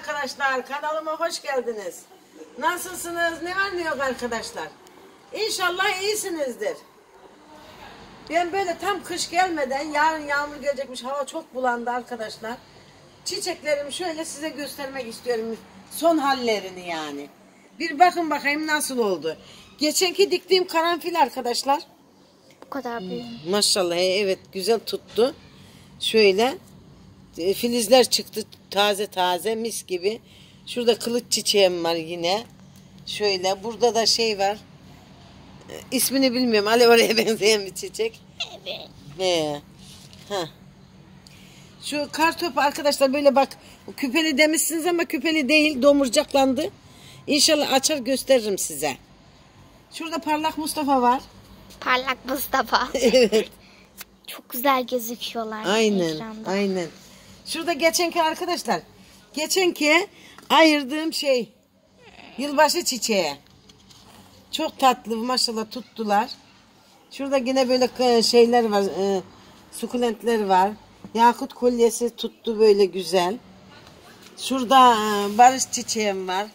Arkadaşlar kanalıma hoş geldiniz. Nasılsınız? Ne var ne yok arkadaşlar? İnşallah iyisinizdir. Ben böyle tam kış gelmeden yarın yağmur gelecekmiş. Hava çok bulandı arkadaşlar. Çiçeklerimi şöyle size göstermek istiyorum. Son hallerini yani. Bir bakın bakayım nasıl oldu. Geçenki diktiğim karanfil arkadaşlar. Bu kadar büyük. Maşallah evet güzel tuttu. Şöyle filizler çıktı taze taze mis gibi. Şurada kılıç çiçeğim var yine. Şöyle burada da şey var. İsmini bilmiyorum. Ali oraya benzeyen bir çiçek. Evet. He. Ha. Şu kartopu arkadaşlar böyle bak küpeli demişsiniz ama küpeli değil, domurcaklandı. İnşallah açar gösteririm size. Şurada parlak Mustafa var. Parlak Mustafa. Evet. Çok güzel gözüküyorlar. Aynen. Ekranda. Aynen. Şurada geçenki arkadaşlar. Geçenki ayırdığım şey yılbaşı çiçeği. Çok tatlı maşallah tuttular. Şurada yine böyle şeyler var. Sukulentler var. Yakut kolyesi tuttu böyle güzel. Şurada barış çiçeğim var.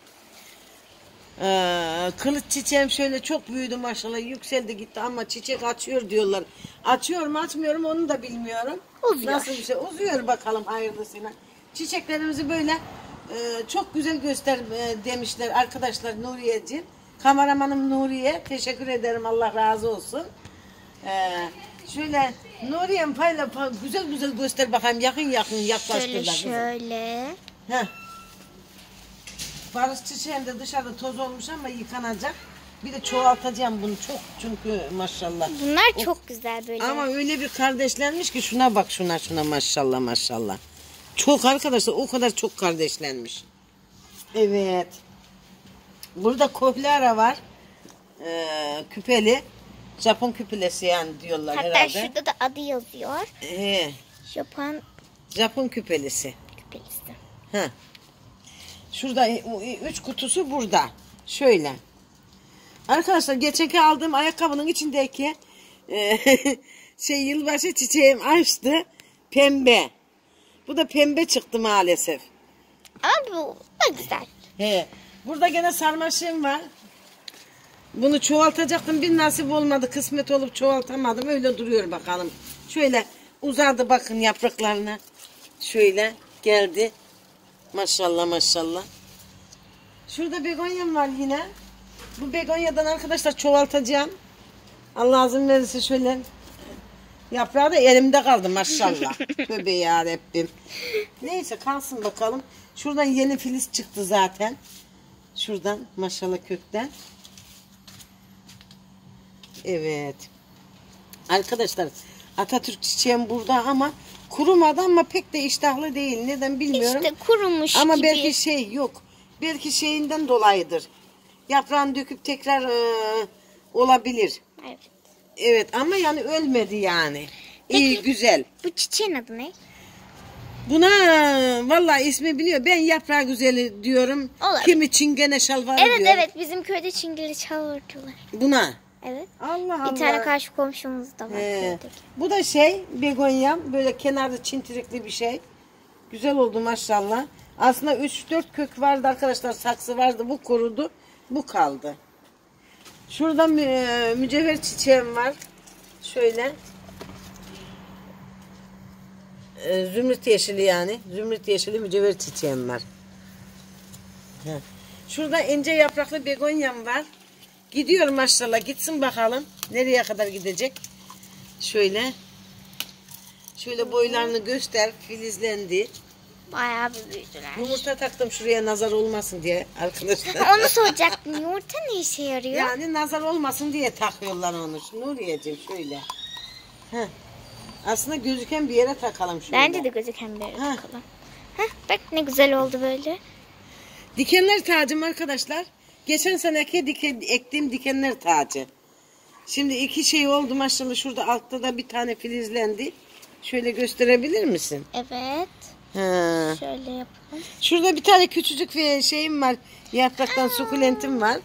Kılıç çiçeğim şöyle çok büyüdü maşallah. Yükseldi gitti ama çiçek açıyor diyorlar. Açıyor mu açmıyor mu onu da bilmiyorum. Uzuyor. Nasıl bir şey? Uzuyor bakalım hayırlısıyla. Çiçeklerimizi böyle çok güzel göster demişler arkadaşlar Nuriyeciğim. Kameramanım Nuriye. Teşekkür ederim. Allah razı olsun. Şöyle Nuriye'm güzel güzel göster bakayım. Yakın yaklaştırlar. Şöyle. Heh. Barış çiçeğim de dışarıda toz olmuş ama yıkanacak. Bir de çoğaltacağım bunu çok çünkü maşallah. Bunlar çok güzel böyle. Ama öyle bir kardeşlenmiş ki şuna bak şuna maşallah maşallah. Çok arkadaşlar o kadar çok kardeşlenmiş. Evet. Burada kohlara var. Küpeli. Japon küpelesi yani diyorlar Hatta herhalde. şurada da adı yazıyor. Japon küpelisi. Küpelisi. Ha. Şurada 3 kutusu burada. Şöyle. Arkadaşlar geçenki aldığım ayakkabının içindeki yılbaşı çiçeğim açtı. Pembe. Bu da pembe çıktı maalesef. Ama bu da güzel. He. Burada gene sarmaşığım var. Bunu çoğaltacaktım. Bir nasip olmadı. Kısmet olup çoğaltamadım. Öyle duruyor bakalım. Şöyle uzadı bakın yapraklarına. Şöyle geldi. Maşallah maşallah. Şurada begonyam var yine. Bu begonyadan arkadaşlar çoğaltacağım. Allah izin verirse şöyle. Yaprağı da elimde kaldı maşallah. Tövbe yarabbim. Neyse kalsın bakalım. Şuradan yeni filiz çıktı zaten. Şuradan maşallah kökten. Evet. Arkadaşlar Atatürk çiçeğim burada ama kurumadı ama pek de iştahlı değil. Neden bilmiyorum. İşte kurumuş ama gibi. belki yok. Belki şeyinden dolayıdır. Yaprağını döküp tekrar olabilir. Evet. Evet ama yani ölmedi yani. Peki, İyi güzel. Bu çiçeğin adı ne? Buna vallahi ismi biliyor. Ben yaprağı güzeli diyorum. Olabilir. Kimi çingene şalvarı Evet diyor. evet bizim köyde çingili çalıyorlar. Buna. Evet. Allah Allah. Bir tane karşı komşumuz da var. Köydeki. Bu da begonya böyle kenarda çintirikli bir şey. Güzel oldu maşallah. Aslında 3-4 kök vardı arkadaşlar, saksı vardı, bu kurudu, bu kaldı. Şurada mücevher çiçeğim var. Şöyle. Zümrüt yeşili yani. Zümrüt yeşili mücevher çiçeğim var. Şurada ince yapraklı begonyam var. Gidiyor maşallah. Gitsin bakalım. Nereye kadar gidecek? Şöyle. Şöyle boylarını göster. Filizlendi. Bayağı bir büyüdüler. Yumurta taktım şuraya nazar olmasın diye arkadaşlar. Onu soracaktım. Yumurta ne işe yarıyor? Yani nazar olmasın diye takıyorlar onu. Nuriyeciğim şöyle. Heh. Aslında gözüken bir yere takalım şöyle. Bence de gözüken bir yere takalım. Heh, bak ne güzel oldu böyle. Dikenler tacım arkadaşlar. Geçen seneki ektiğim dikenler tacı. Şimdi iki şey oldu maşallah. Şurada altta da bir tane filizlendi. Şöyle gösterebilir misin? Evet. Ha. Şöyle yapalım. Şurada bir tane küçücük bir şeyim var. Yapraktan sukulentim var.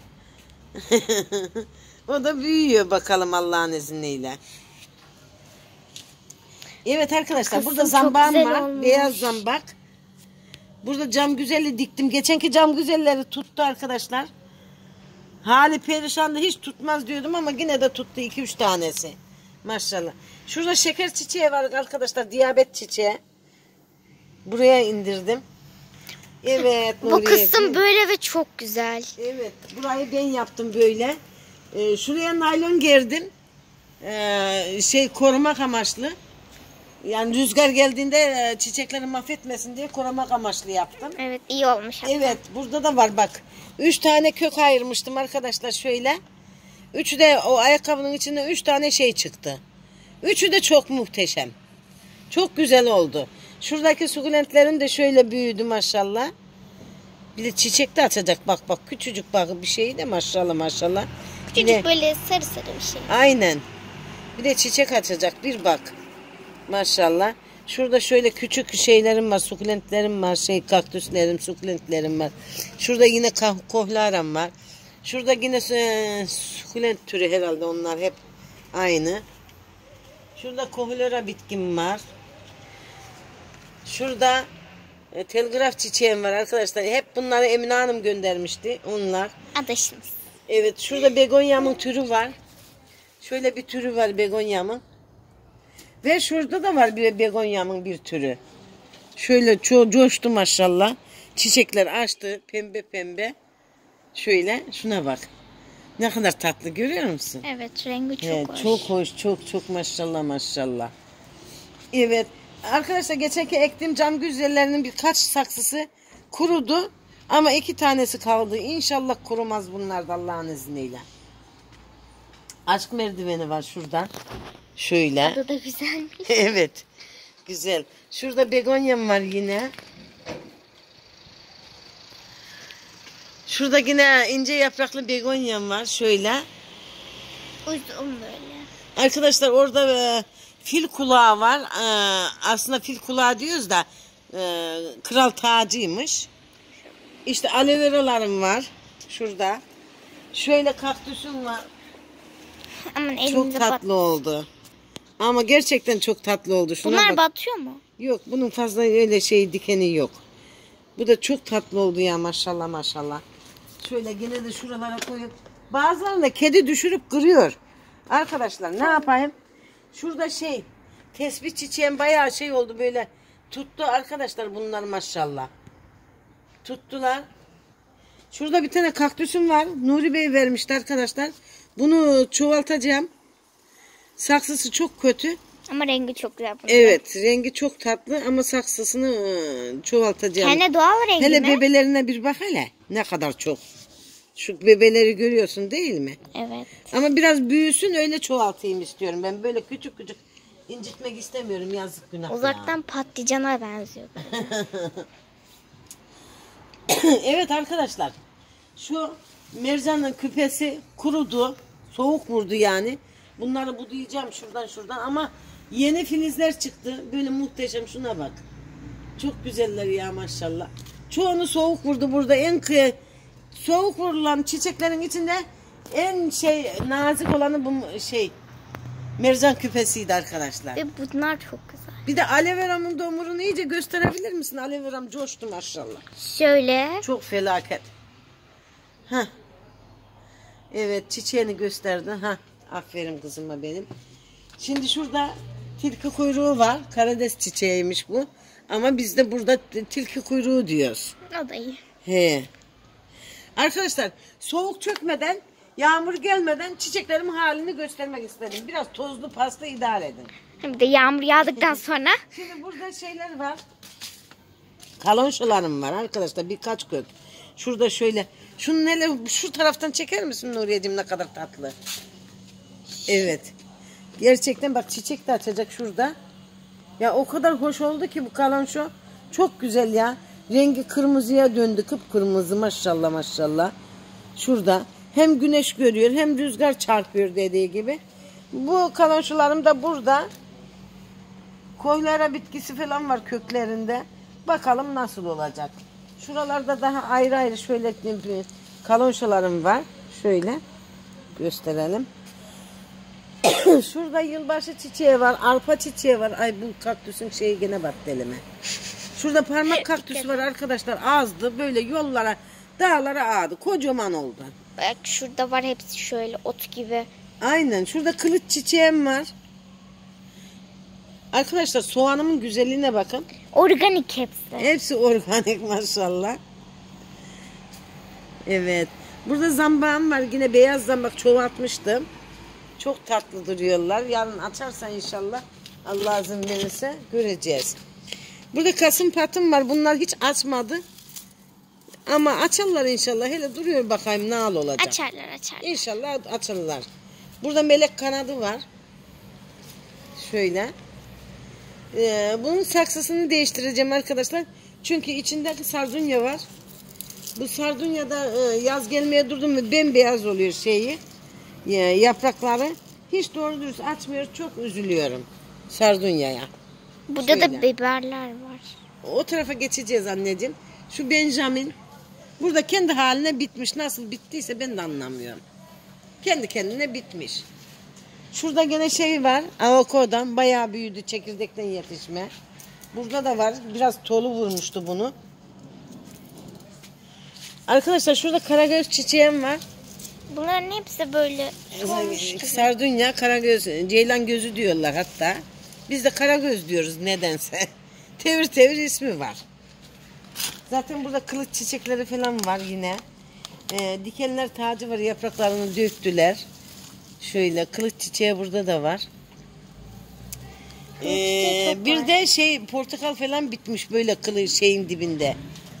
O da büyüyor bakalım Allah'ın izniyle. Evet arkadaşlar burada zambağım var. Olmuş. Beyaz zambak. Burada cam güzeli diktim. Geçenki cam güzelleri tuttu arkadaşlar. Hali perişandı, hiç tutmaz diyordum ama yine de tuttu 2-3 tanesi. Maşallah. Şurada şeker çiçeği var arkadaşlar, diyabet çiçeği. Buraya indirdim. Evet. Bu kısım böyle ve çok güzel. Evet, burayı ben yaptım böyle. Şuraya naylon gerdim. Korumak amaçlı. Yani rüzgar geldiğinde çiçekleri mahvetmesin diye korumak amaçlı yaptım. Evet, iyi olmuş. Hatta. Evet, burada da var bak. 3 tane kök ayırmıştım arkadaşlar şöyle. Üçü de o ayakkabının içinde 3 tane şey çıktı. Üçü de çok muhteşem. Çok güzel oldu. Şuradaki sukulentlerim de şöyle büyüdü maşallah. Bir de çiçek de açacak bak küçücük bak bir şey de maşallah maşallah. Küçücük Yine, böyle sarı sarı bir şey. aynen. Bir de çiçek açacak bir bak. Maşallah. Şurada şöyle küçük şeylerim var, sukulentlerim var, kaktüslerim, sukulentlerim var. Şurada yine kohlaram var. Şurada yine sukulent türü herhalde, onlar hep aynı. Şurada kohlera bitkim var. Şurada telgraf çiçeğim var arkadaşlar. Hep bunları Emine Hanım göndermişti. Onlar. Adaşımız. Evet, şurada begonyamın türü var. Şöyle bir türü var begonyamın. Ve şurada da var bir begonyamın bir türü. Şöyle coştu maşallah. Çiçekler açtı pembe pembe. Şöyle şuna bak. Ne kadar tatlı, görüyor musun? Evet, rengi çok Evet, hoş. çok hoş, çok maşallah maşallah. Evet arkadaşlar, geçenki ektiğim cam güzellerinin birkaç saksısı kurudu. Ama 2 tanesi kaldı. İnşallah kurumaz bunlar da Allah'ın izniyle. Aşk merdiveni var şurada. Şöyle. Adı da güzelmiş. Evet. Güzel. Şurada begonyam var yine. Şurada yine ince yapraklı begonyam var. Şöyle. Uzun böyle. Arkadaşlar orada fil kulağı var. Aslında fil kulağı diyoruz da kral tacıymış. İşte aloe veralarım var. Şurada. Şöyle kaktüsüm var. Aman Çok elimize tatlı oldu. Ama gerçekten çok tatlı oldu. Şuna Bunlar bak. batıyor mu? Yok, bunun fazla öyle dikeni yok. Bu da çok tatlı oldu ya maşallah maşallah. Şöyle gene de şuralara koyup. Bazılarında kedi düşürüp kırıyor. Arkadaşlar ne yapayım? Şurada tespih çiçeğim bayağı oldu böyle. Tuttu arkadaşlar bunlar maşallah. Tuttular. Şurada bir tane kaktüsüm var. Nuri Bey vermişti arkadaşlar. Bunu çoğaltacağım. Saksısı çok kötü. Ama rengi çok güzel. Bunun. Evet, rengi çok tatlı ama saksısını çoğaltacağım. Kendi doğal rengi Hele mi? bebelerine bir bak hele. Ne kadar çok. Şu bebeleri görüyorsun değil mi? Evet. Ama biraz büyüsün, öyle çoğaltayım istiyorum. Ben böyle küçük küçük incitmek istemiyorum, yazık günah. Uzaktan patlıcana benziyor. Evet arkadaşlar. Şu mercanın küpesi kurudu. Soğuk vurdu yani. Bunları budayacağım şuradan ama yeni filizler çıktı. Böyle muhteşem, şuna bak. Çok güzeller ya maşallah. Çoğunu soğuk vurdu burada. Soğuk vurulan çiçeklerin içinde en nazik olanı bu mercan küpesiydi arkadaşlar. Ve bunlar çok güzel. Bir de aloe veramın domurunu iyice gösterebilir misin? Aloe veram coştu maşallah. Şöyle. Çok felaket. Heh. Evet, çiçeğini gösterdi. Aferin kızıma benim. Şimdi şurada tilki kuyruğu var. Karides çiçeğiymiş bu. Ama biz de burada tilki kuyruğu diyoruz. O da iyi. He. Arkadaşlar, soğuk çökmeden, yağmur gelmeden çiçeklerimin halini göstermek istedim. Biraz tozlu pasta idare edin. Hem de yağmur yağdıktan sonra. Şimdi burada şeyler var. Kalonşalarım var arkadaşlar, birkaç kök. Şurada şöyle. Şu taraftan çeker misin Nuriye'cim, ne kadar tatlı. Evet. Gerçekten bak, çiçek de açacak şurada. Ya o kadar hoş oldu ki bu kalonşo. Çok güzel ya. Rengi kırmızıya döndü, kıpkırmızı maşallah maşallah. Şurada hem güneş görüyor hem rüzgar çarpıyor dediği gibi. Bu kalonşolarım da burada. Koylara bitkisi falan var köklerinde. Bakalım nasıl olacak. Şuralarda daha ayrı ayrı şöyle kalonşalarım var. Şöyle gösterelim. Şurada yılbaşı çiçeği var. Arpa çiçeği var. Ay, bu kaktüsün gene battı elime. Şurada parmak kaktüsü var arkadaşlar. Azdı. Böyle yollara, dağlara ağdı. Kocaman oldu. Bak şurada var hepsi şöyle ot gibi. Aynen. Şurada kılıç çiçeğim var. Arkadaşlar soğanımın güzelliğine bakın. Organik hepsi. Hepsi organik maşallah. Evet. Burada zambağım var. Yine beyaz zambak çoğaltmıştım. Çok tatlı duruyorlar. Yarın açarsa inşallah Allah izin verirse göreceğiz. Burada kasım patım var. Bunlar hiç açmadı. Ama açarlar inşallah. Hele duruyor bakayım ne hal olacak. Açarlar. İnşallah açarlar. Burada melek kanadı var. Şöyle. Bunun saksısını değiştireceğim arkadaşlar. Çünkü içindeki sardunya var. Bu sardunyada yaz gelmeye durdu mu bembeyaz oluyor yaprakları. Hiç doğru dürüst açmıyor. Çok üzülüyorum sardunyaya. Burada Şöyle. da biberler var. O tarafa geçeceğiz anneciğim. Şu Benjamin burada kendi haline bitmiş. Nasıl bittiyse ben de anlamıyorum. Kendi kendine bitmiş. Şurada gene var. Avokadodan bayağı büyüdü. Çekirdekten yetişme. Burada da var. Biraz tolu vurmuştu bunu. Arkadaşlar şurada karagöz çiçeğim var. Bunların hepsi böyle solmuş gibi. Sardunya, karagöz, ceylan gözü diyorlar hatta. Biz de karagöz diyoruz nedense. Tevir tevir ismi var. Zaten burada kılıç çiçekleri falan var yine. Dikenler tacı var, yapraklarını döktüler. Şöyle kılıç çiçeği burada da var. Bir de portakal falan bitmiş böyle şeyin dibinde.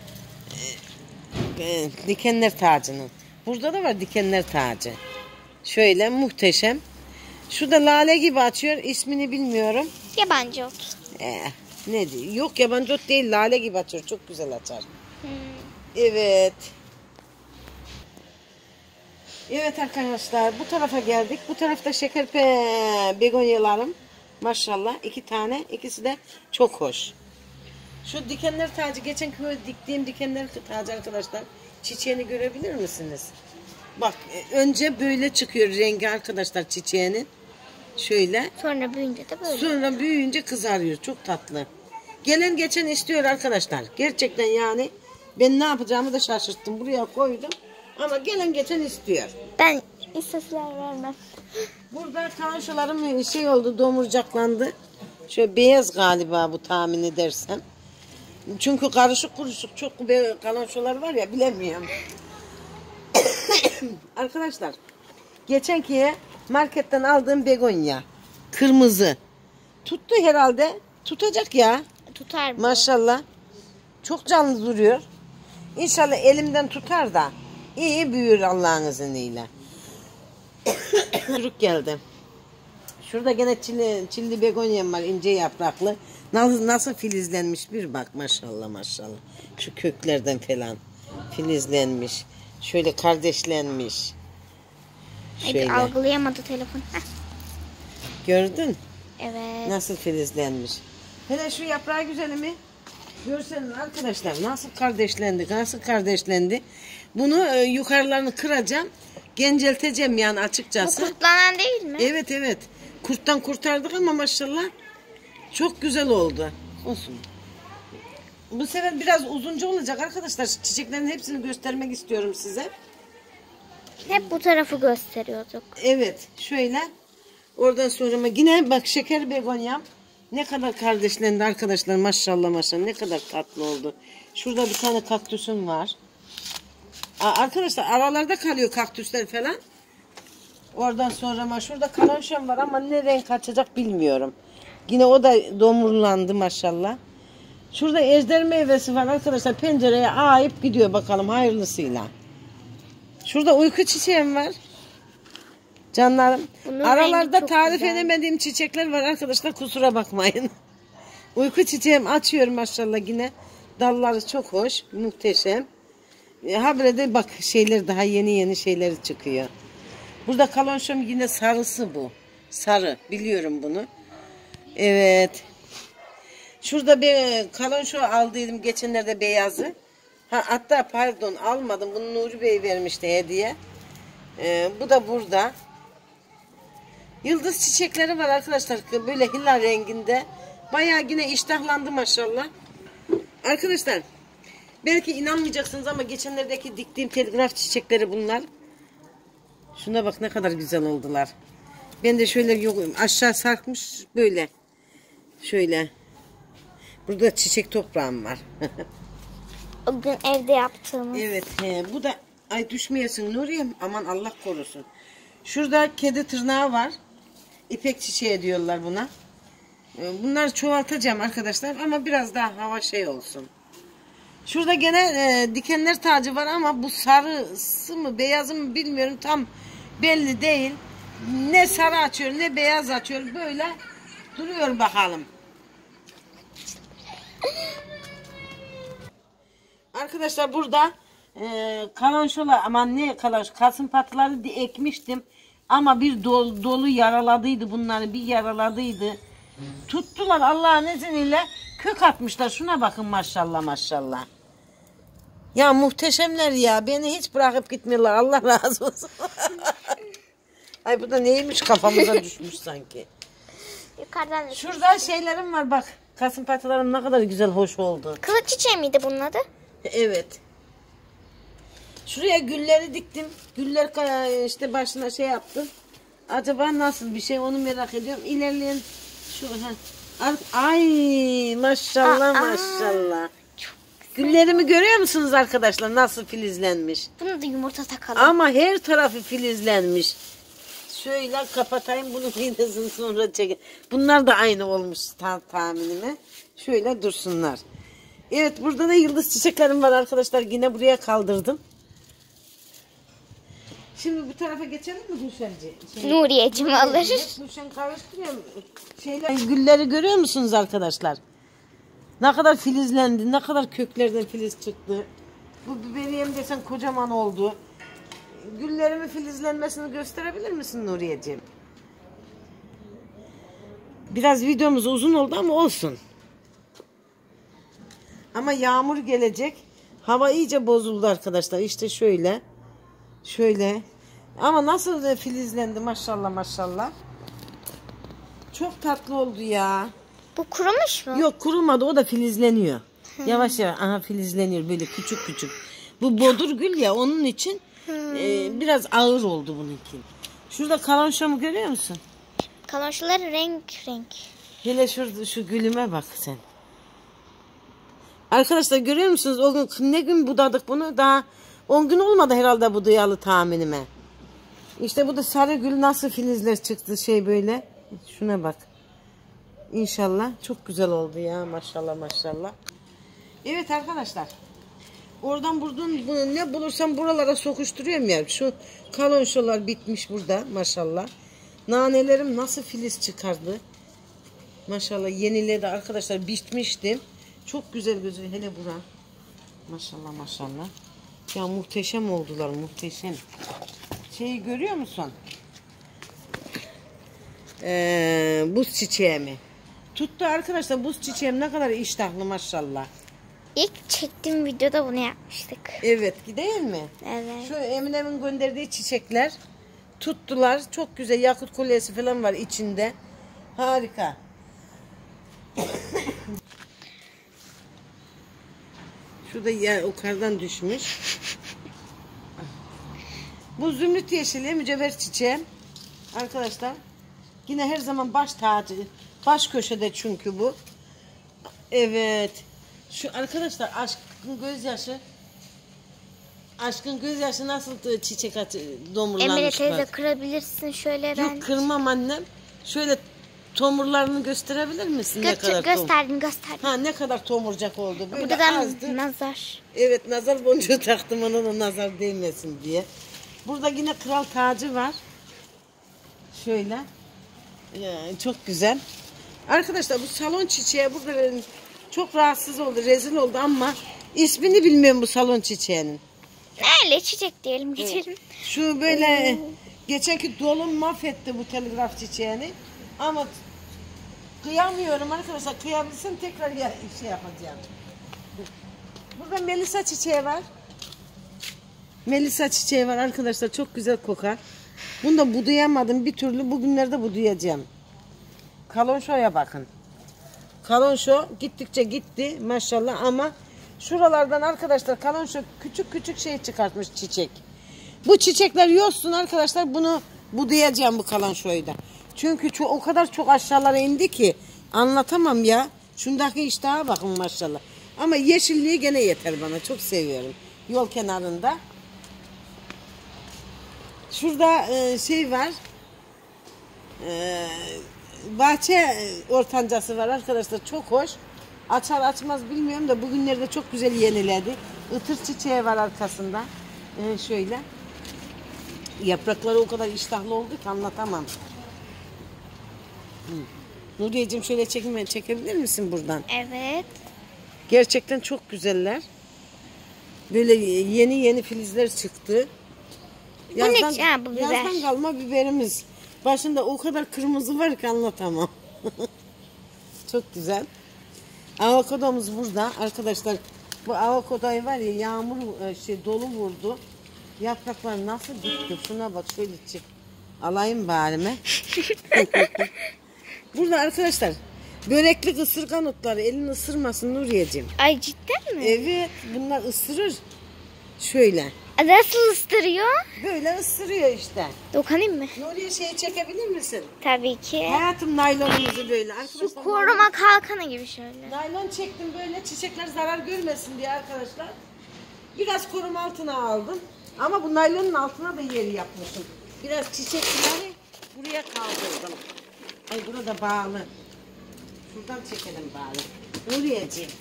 Dikenler tacının. Burada da var dikenler tacı. Şöyle muhteşem. Şurada lale gibi açıyor. İsmini bilmiyorum. Yabancı ot. Ne diyor? Yok yabancı ot değil. Lale gibi açıyor. Çok güzel açar. Evet. Evet arkadaşlar. Bu tarafa geldik. Bu tarafta begonyalarım. Maşallah. 2 tane. İkisi de çok hoş. Şu dikenler tacı. Geçen köye diktiğim dikenler tacı arkadaşlar. Çiçeğini görebilir misiniz? Bak önce böyle çıkıyor rengi arkadaşlar çiçeğinin. Şöyle. Sonra büyüyünce de böyle. Sonra büyüyünce kızarıyor. Çok tatlı. Gelen geçen istiyor arkadaşlar. Gerçekten yani ben ne yapacağımı da şaşırttım. Buraya koydum. Ama gelen geçen istiyor. Ben isteseler vermem. Burada kalanşolarım oldu. Domurcaklandı. Şöyle beyaz galiba bu tahmin edersem. Çünkü karışık kuruşuk çok kalanşolar var ya bilemiyorum. Arkadaşlar geçenkiye marketten aldığım begonya kırmızı tuttu herhalde, tutacak ya. Tutar bu. Maşallah çok canlı duruyor. İnşallah elimden tutar da iyi büyür Allah'ın izniyle. Çocuk geldi. Şurada gene çilli begonyam var, ince yapraklı. Nasıl filizlenmiş bir bak maşallah maşallah. Şu köklerden falan filizlenmiş. Şöyle kardeşlenmiş. Şöyle. Algılayamadı telefon. Gördün? Evet. Nasıl filizlenmiş. Hele şu yaprağı güzel mi? Görseniz arkadaşlar nasıl kardeşlendi. Bunu yukarılarını kıracağım. Gencelteceğim yani açıkçası. Bu kurtlanan değil mi? Evet. Kurttan kurtardık ama maşallah çok güzel oldu. Olsun. Bu sefer biraz uzunca olacak arkadaşlar. Çiçeklerin hepsini göstermek istiyorum size. Hep bu tarafı gösteriyorduk. Evet. Şöyle. Oradan sonra yine bak şeker begonyam. Ne kadar kardeşlendi arkadaşlar. Maşallah. Ne kadar tatlı oldu. Şurada bir tane kaktüsüm var. Arkadaşlar aralarda kalıyor kaktüsler falan. Oradan sonra şurada kalanşam var ama ne renk açacak bilmiyorum. Yine o da domurlandı maşallah. Şurada ejder meyvesi var arkadaşlar. Pencereye ağayıp gidiyor bakalım hayırlısıyla. Şurada uyku çiçeğim var. Canlarım. Bunun aralarda tarif güzel. edemediğim çiçekler var arkadaşlar. Kusura bakmayın. Uyku çiçeğim açıyor maşallah yine. Dalları çok hoş. Muhteşem. Habire de bak daha yeni şeyleri çıkıyor. Burada kalonşom yine sarısı bu. Sarı. Biliyorum bunu. Evet. Şurada bir kalonşo aldıydım geçenlerde beyazı. Hatta pardon almadım. Bunu Nuri Bey vermişti hediye. Bu da burada. Yıldız çiçekleri var arkadaşlar. Böyle hilal renginde. Bayağı yine iştahlandı maşallah. Arkadaşlar belki inanmayacaksınız ama geçenlerdeki diktiğim telgraf çiçekleri bunlar. Şuna bak ne kadar güzel oldular. Ben de şöyle yok aşağı sarkmış böyle. Şöyle. Burada çiçek toprağım var. O gün evde yaptığımız. Evet. Bu da ay düşmeyesin Nuriye. Aman Allah korusun. Şurada kedi tırnağı var. İpek çiçeği diyorlar buna. Bunları çoğaltacağım arkadaşlar ama biraz daha hava şey olsun. Şurada gene dikenler tacı var ama bu sarısı mı beyazı mı bilmiyorum, tam belli değil. Ne sarı açıyor ne beyaz açıyor, böyle duruyor bakalım. Arkadaşlar burada kalançolar, aman ne kalanç, kasımpatıları ekmiştim ama bir dolu yaraladıydı bunları, bir yaraladıydı. Tuttular Allah'ın izniyle, kök atmışlar. Şuna bakın maşallah maşallah. Ya muhteşemler ya. Beni hiç bırakıp gitmiyorlar. Allah razı olsun. Ay bu da neymiş, kafamıza düşmüş sanki. Yukarıdan. Şurada şeylerim var bak. Kasımpatılarım ne kadar güzel, hoş oldu. Kılıç çiçeği miydi bunun adı? Evet. Şuraya gülleri diktim. Güller işte başına şey yaptım. Acaba nasıl bir şey, onu merak ediyorum. İlerleyen şu ay maşallah maşallah. Güllerimi görüyor musunuz arkadaşlar, nasıl filizlenmiş? Bunu da yumurta takalım. Ama her tarafı filizlenmiş. Şöyle kapatayım bunu, iğnesini sonra çekin. Bunlar da aynı olmuş tahminime. Şöyle dursunlar. Evet, burada da yıldız çiçeklerim var arkadaşlar. Yine buraya kaldırdım. Şimdi bu tarafa geçelim mi Gülşenci? Nuriyeciğim alır. Gülşen karıştırıyor. Gülleri görüyor musunuz arkadaşlar? Ne kadar filizlendi, ne kadar köklerden filiz çıktı. Bu biberiyem desen kocaman oldu. Güllerimin filizlenmesini gösterebilir misin Nuriyeciğim? Biraz videomuz uzun oldu ama olsun. Ama yağmur gelecek. Hava iyice bozuldu arkadaşlar. İşte şöyle. Şöyle. Ama nasıl da filizlendi maşallah maşallah. Çok tatlı oldu ya. Bu kurumuş mu? Yok, kurumadı, o da filizleniyor. Yavaş yavaş aha filizleniyor böyle küçük küçük. Bu bodur gül ya, onun için biraz ağır oldu bununki. Şurada kalançomu görüyor musun? Kalançolar renk renk. Hele şurada şu gülüme bak sen. Arkadaşlar görüyor musunuz? O gün ne gün budadık bunu? Daha 10 gün olmadı herhalde budayalı tahminime. İşte bu da sarı gül, nasıl filizler çıktı şey böyle. Şuna bak. İnşallah çok güzel oldu ya, maşallah maşallah. Evet arkadaşlar. Oradan buradan ne bulursam buralara sokuşturuyorum ya. Şu kalonşolar bitmiş burada maşallah. Nanelerim nasıl filiz çıkardı. Maşallah yeniledi arkadaşlar, bitmiştim. Çok güzel gözüküyor hele bura. Maşallah maşallah. Ya muhteşem oldular, muhteşem. Şeyi görüyor musun? Buz çiçeğimi. Tuttu arkadaşlar, buz çiçeğim ne kadar iştahlı maşallah. İlk çektiğim videoda bunu yapmıştık. Evet, değil mi? Evet. Şu Emine'min gönderdiği çiçekler tuttular. Çok güzel, yakut kolyesi falan var içinde. Harika. Şurada ya yukarıdan düşmüş. Bu zümrüt yeşili mücevher çiçeğim. Arkadaşlar yine her zaman baş tacı. Baş köşede çünkü bu. Evet. Şu arkadaşlar aşkın gözyaşı. Aşkın gözyaşı nasıl çiçek domurlanmış. Emine teyze bak. kırabilirsin şöyle ben. Yok, kırmam annem. Şöyle tomurlarını gösterebilir misin? Ne kadar gösterdim. Ha, ne kadar tomurcak oldu. Böyle Burada da azdı. nazar. Evet, nazar boncuğu taktım ona da nazar değmesin diye. Burada yine kral tacı var. Şöyle. Çok güzel. Arkadaşlar bu salon çiçeği burada çok rahatsız oldu, rezil oldu ama ismini bilmiyorum bu salon çiçeğinin. Öyle çiçek diyelim geçelim. Şu böyle geçenki dolum mahvetti bu telgraf çiçeğini. Ama kıyamıyorum arkadaşlar. Kıyabilsem tekrar şey yapacağım. Burada Melisa çiçeği var. Melisa çiçeği var arkadaşlar. Çok güzel kokar. Bunu da budayamadım bir türlü. Bugünlerde budayacağım. Kalonşoya bakın. Kalonşo gittikçe gitti maşallah ama şuralardan arkadaşlar kalonşo küçük küçük şey çıkartmış çiçek. Bu çiçekler yolsun arkadaşlar, bunu budayacağım bu kalonşoyu da. Çünkü o kadar çok aşağılara indi ki anlatamam ya. Şundaki iştaha bakın maşallah. Ama yeşilliği gene yeter bana, çok seviyorum. Yol kenarında. Şurada şey var. Bahçe ortancası var arkadaşlar, çok hoş. Açar açmaz bilmiyorum da bugünlerde çok güzel yeniledi. Itır çiçeği var arkasında. Şöyle. Yaprakları o kadar iştahlı oldu ki anlatamam. Nuriyeciğim şöyle çekebilir misin buradan? Evet. Gerçekten çok güzeller. Böyle yeni filizler çıktı. Bu ne ki? Ha, bu biber. Yazdan kalma biberimiz. Başında o kadar kırmızı var ki anlatamam. Çok güzel. Avokadomuz burada arkadaşlar. Bu avokadoyu var ya, yağmur dolu vurdu. Yapraklar nasıl bitti? Şuna bak, şöyle çık. Alayım bari mi? Burada arkadaşlar böreklik ısırgan otları, elini ısırmasın Nuriyeciğim. Ay cidden mi? Evet, bunlar ısırır. Şöyle. Nasıl ıstırıyor? Böyle ısırıyor işte. Dokunayım mı? Nuriye şeyi çekebilir misin? Tabii ki. Hayatım naylonumuzu böyle. Arkadaşlar, Şu koruma kalkanı gibi şöyle. naylon çektim böyle çiçekler zarar görmesin diye arkadaşlar. Biraz koruma altına aldım. Ama bu naylonun altına da yeri yapmışım. Biraz çiçekleri buraya kaldırdım. Ay burada bağlı. Şuradan çekelim bari. Nuriyeciğim.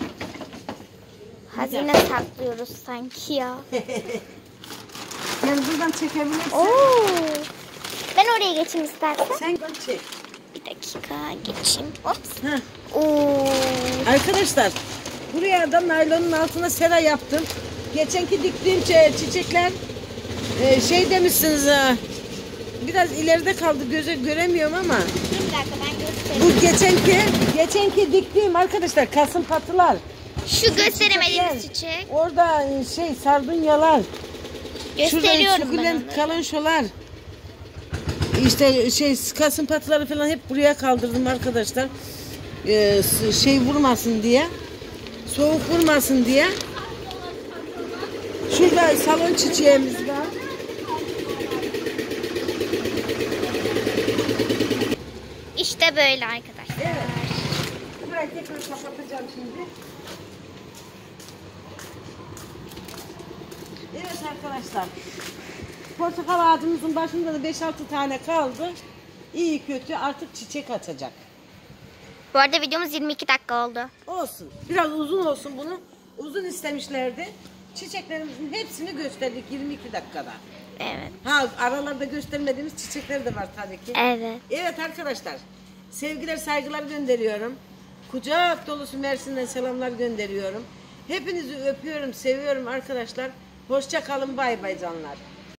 Hazine saklıyoruz sanki ya. Yani buradan çekebilirsin. Oo. Ben oraya geçeyim istersen. Sen buradan çek. Bir dakika geçeyim. Ops. Heh. Oo. Arkadaşlar buraya da naylonun altına sera yaptım. Geçenki diktiğim çiçekler şey demişsiniz, biraz ileride kaldı, göze göremiyorum ama Bir dakika ben göstereyim. bu geçenki diktiğim arkadaşlar kasımpatılar. Şu gösteremediğimiz çiçek. Orada sardunyalar. Gösteriyorum Şurada ben sukulent onları. kalonşolar. İşte kasımpatıları falan hep buraya kaldırdım arkadaşlar. Vurmasın diye. Soğuk vurmasın diye. Şurada salon çiçeğimiz var. İşte böyle arkadaşlar. Evet. Burayı tekrar kapatacağım şimdi. Evet arkadaşlar. Portakal ağacımızın başında da 5-6 tane kaldı. İyi kötü artık çiçek açacak. Bu arada videomuz 22 dakika oldu. Olsun. Biraz uzun olsun bunu. Uzun istemişlerdi. Çiçeklerimizin hepsini gösterdik 22 dakikada. Evet. Ha, aralarda göstermediğimiz çiçekler de var tabii ki. Evet. Evet arkadaşlar. Sevgiler, saygılar gönderiyorum. Kucak dolusu Mersin'den selamlar gönderiyorum. Hepinizi öpüyorum, seviyorum arkadaşlar. Hoşça kalın, bay bay canlar.